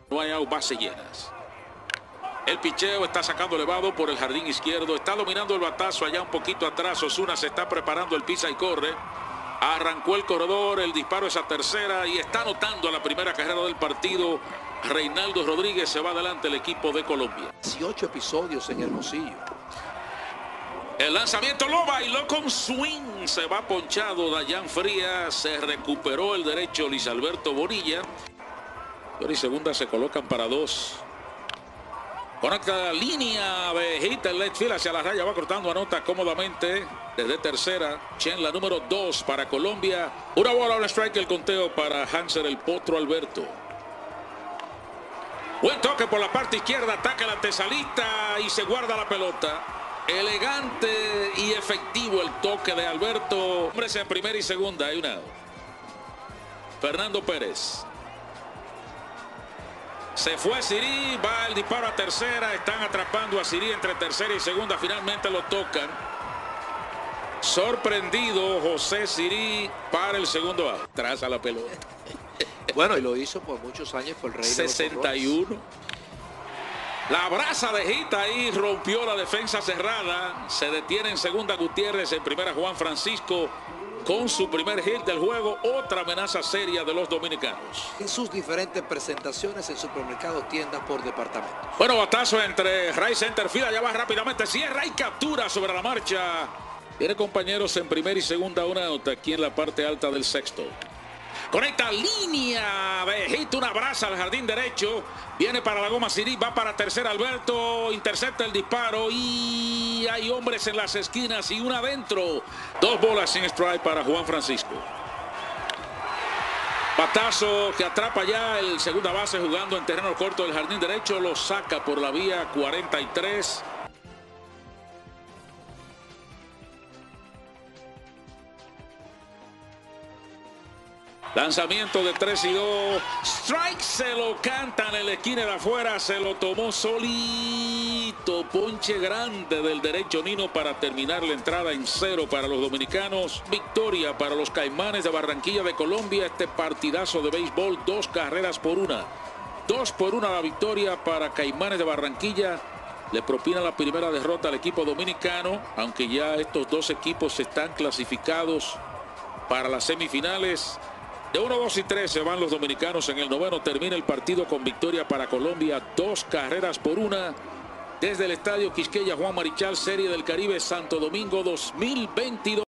No hay bases llenas. El picheo está sacando elevado por el jardín izquierdo. Está dominando el batazo allá un poquito atrás. Osuna se está preparando el pisa y corre. Arrancó el corredor. El disparo es a tercera. Y está anotando la primera carrera del partido. Reinaldo Rodríguez. Se va adelante el equipo de Colombia. 18 episodios en Hermosillo. El lanzamiento lo bailó con swing. Se va ponchado Dayan Frías. Se recuperó el derecho Luis Alberto Bonilla. Y segunda se colocan para dos. Conecta la línea de hit el left field hacia la raya. Va cortando, anota cómodamente desde tercera. Chen, la número 2 para Colombia. Una bola, un strike, el conteo para Hanser el Potro Alberto. Buen toque por la parte izquierda. Ataca el antesalista y se guarda la pelota. Elegante y efectivo el toque de Alberto. Hombres en primera y segunda. Hay una. Fernando Pérez. Se fue Siri, va el disparo a tercera. Están atrapando a Siri entre tercera y segunda. Finalmente lo tocan. Sorprendido José Siri para el segundo out. Traza la pelota. Bueno, y lo hizo por muchos años por el rey 61. La braza de hit ahí rompió la defensa cerrada. Se detiene en segunda Gutiérrez, en primera Juan Francisco. Con su primer hit del juego, otra amenaza seria de los dominicanos. En sus diferentes presentaciones en supermercados, tiendas por departamento. Bueno, batazo entre Ray Centerfield, allá va rápidamente, cierra y captura sobre la marcha. Tiene compañeros en primera y segunda, una nota aquí en la parte alta del sexto. Conecta línea de hit, una braza al jardín derecho. Viene para la goma Siri, va para tercera Alberto. Intercepta el disparo y hay hombres en las esquinas y una adentro. 2 bolas sin strike para Juan Francisco. Batazo que atrapa ya el segunda base jugando en terreno corto del jardín derecho. Lo saca por la vía 43. Lanzamiento de 3 y 2. Strike, se lo cantan en la esquina de afuera. Se lo tomó solito. Ponche grande del derecho Nino para terminar la entrada en 0 para los dominicanos. Victoria para los Caimanes de Barranquilla de Colombia. Este partidazo de béisbol, 2 carreras por 1. 2 por 1 la victoria para Caimanes de Barranquilla. Le propina la primera derrota al equipo dominicano. Aunque ya estos 2 equipos están clasificados para las semifinales. De 1, 2 y 3 se van los dominicanos en el noveno. Termina el partido con victoria para Colombia. 2 carreras por 1. Desde el Estadio Quisqueya Juan Marichal, Serie del Caribe Santo Domingo 2022.